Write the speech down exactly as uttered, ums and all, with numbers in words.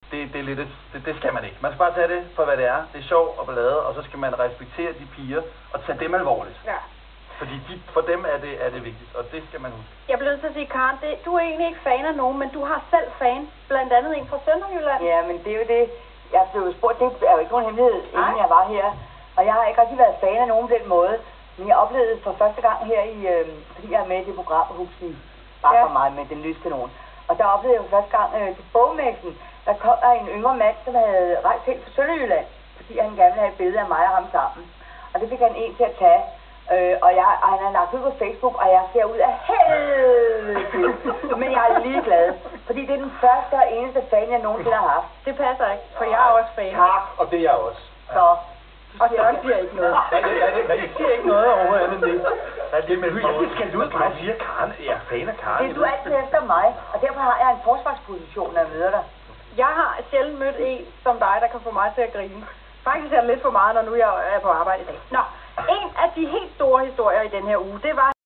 det, det, er lidt, det, det skal man ikke. Man skal bare tage det for, hvad det er. Det er sjov og ballade, og så skal man respektere de piger og tage dem alvorligt. Ja. Fordi de, for dem er det, er det vigtigt, og det skal man huske. Jeg bliver nødt til at sige, Karen, det, du er egentlig ikke fan af nogen, men du har selv fan. Blandt andet en fra Sønderjylland. Ja, men det er jo det. Jeg blev spurgt, det er jo ikke nogen hemmelighed, inden jeg var her. Og jeg har ikke rigtig været fan af nogen på den måde. Men jeg oplevede for første gang her i, øh, fordi jeg er med i det program, Huxen, bare ja. for mig med den lyskanon. Og der oplevede jeg for første gang øh, til bogmægten, der kom der en yngre mand, som havde rejst helt fra Sønderjylland, fordi han gerne ville have et billede af mig og ham sammen. Og det fik han en til at tage. Øh, og, jeg, og han har lagt ud på Facebook, og jeg ser ud af helvede til. Men jeg er ligeglad, fordi det er den første og eneste fan, jeg nogensinde har haft. Det passer ikke, for jeg er også fan. Tak, og det er jeg også. Så. Og Søren siger ikke noget. Ja, ja, ja, jeg siger ikke noget overhovedet end det. Det, men jeg skal ud, når jeg siger Karen. Jeg er fan af Karen. Det er du altid efter mig, og derfor har jeg en forsvarsposition, når jeg møder dig. Jeg har sjældent mødt en som dig, der kan få mig til at grine. Faktisk er det lidt for meget, når nu jeg er på arbejde i dag. Nå, en af de helt store historier i den her uge, det var